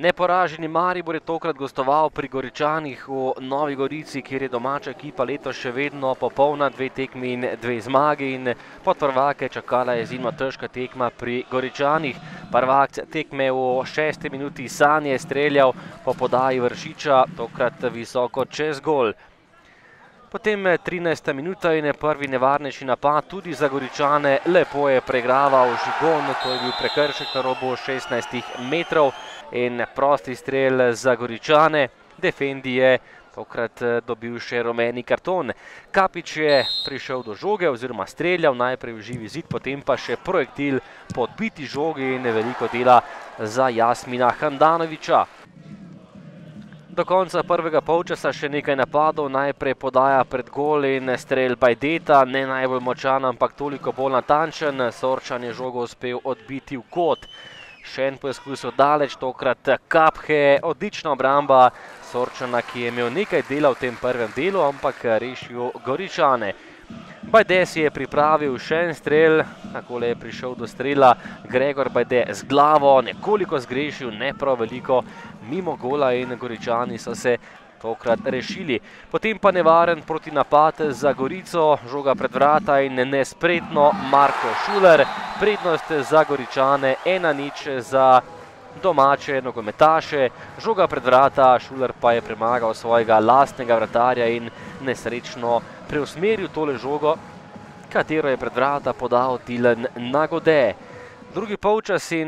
Neporaženi Maribor je tokrat gostoval pri Goričanih v Novi Gorici, kjer je domača ekipa letos še vedno popolna, 2 tekmi in 2 zmagi, in podprvake čakala je izjemno težka tekma pri Goričanih. Prvak tekme v 6. minuti Sanje je streljal po podaji Vršiča, tokrat visoko čez gol. Potem 13. minuta in prvi nevarnejši napad tudi za Goričane, lepo je preigraval Žigon, to je bil prekršek na robu 16 metrov in prosti strel za Goričane. Defendi je tokrat dobil še rumeni karton. Kapič je prišel do žoge oziroma streljal najprej v živi zid, potem pa še projektil po odbiti žogi in veliko dela za Jasmina Handanovića. Do konca prvega polčasa še nekaj napadov, najprej podaja pred gol in strel Bajdeta, ne najbolj močan, ampak toliko bolj natančen. Sorčan je žogo uspel odbiti v kot. Še en poizkus daleč, tokrat Kaphe, odlična obramba Sorčana, ki je imel nekaj dela v tem prvem delu, ampak rešil Goričane. Bajde si je pripravil še en strel, takole je prišel do strela Gregor Bajde z glavo, nekoliko zgrešil, ne prav veliko, mimo gola in Goričani so se tokrat rešili. Potem pa nevaren protinapad za Gorico, žoga pred vrata in nespretno Marko Šuler. Prednost za Goričane, 1:0 za domače nogometaše. Žoga pred vrata, Šuler pa je premagal svojega lastnega vratarja in nesrečno preusmeril tole žogo, katero je pred vrata podal Dylan Nagode. Drugi polčas in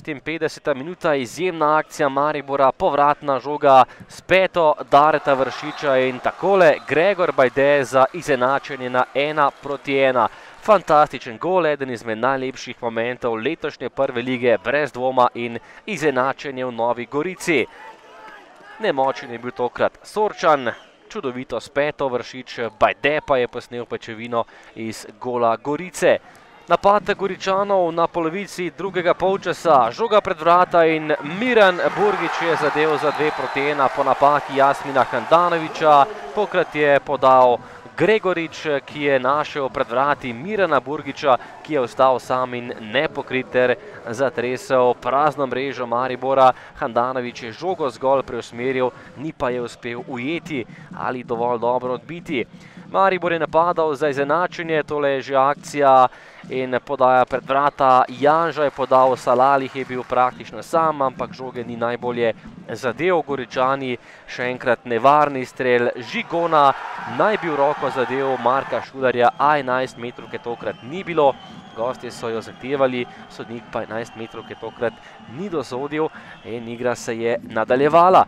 56. minuta, izjemna akcija Maribora, povratna žoga s peto Dareta Vršiča in takole Gregor Bajde za izenačenje na 1:1. Fantastičen gol, eden izmed najlepših momentov letošnje prve lige, brez dvoma, in izenačenje v Novi Gorici. Nemočen je bil tokrat Sorčan, čudovito s peto Vršič, Bajde pa je posnel pečevino iz gola Gorice. Napad Goričanov na polovici drugega polčasa, žoga pred vrata in Miran Burgič je zadev za 2:1 po napaki Jasmina Handanovića. Tokrat je podal Gregorič, ki je našel pred vrati Mirana Burgiča, ki je ostal sam in nepokrit ter zatresel prazno mrežo Maribora. Handanović je žogo zgolj preusmeril, ni pa je uspel ujeti ali dovolj dobro odbiti. Maribor je napadal za izenačenje, tole je že akcija in podaja pred vrata. Janža je podal, Salalih je bil praktično sam, ampak žoge ni najbolje zadev. Goričani še enkrat nevarni strel Žigona, naj bi v roko zadev Marka Šulerja, a 11 metrovke tokrat ni bilo. Gostje so jo zahtevali, sodnik pa 11 metrovke tokrat ni dosodil in igra se je nadaljevala.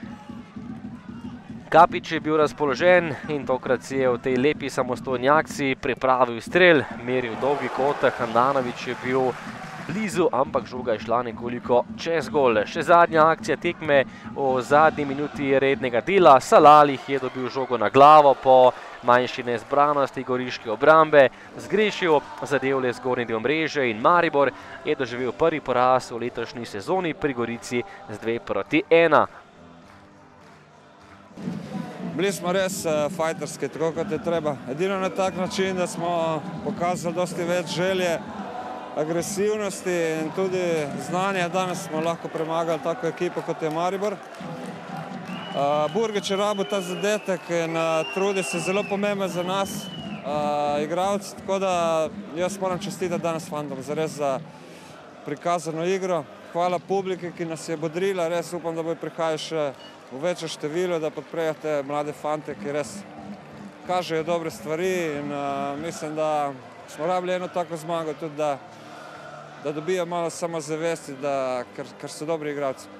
Kapič je bil razpoložen in tokrat si je v tej lepi samostojni akciji pripravil strel, meril dolgi kot, Handanović je bil blizu, ampak žoga je šla nekoliko čez gol. Še zadnja akcija tekme v zadnji minuti rednega dela. Salalih je dobil žogo na glavo po manjši nezbranosti goriške obrambe, zgrešil, zadev le zgornji del mreže in Maribor je doživel prvi poraz v letošnji sezoni pri Gorici z 2:1. Bili smo res fajterski, tako kot je treba. Edino na tak način, da smo pokazali dosti več želje, agresivnosti in tudi znanja. Danes smo lahko premagali tako ekipo, kot je Maribor. Burgič je rabil ta zadetek in trudi se, zelo pomemben za nas igralci, tako da jaz moram čestitati danes fantom zares za prikazano igro. Hvala publiki, ki nas je bodrila, res upam, da bo prihajal še v večje število, da podprejo te mlade fante, ki res kažejo dobre stvari in mislim, da smo rabili eno tako zmago tudi, da dobijo malo samozavesti, ker so dobri igralci.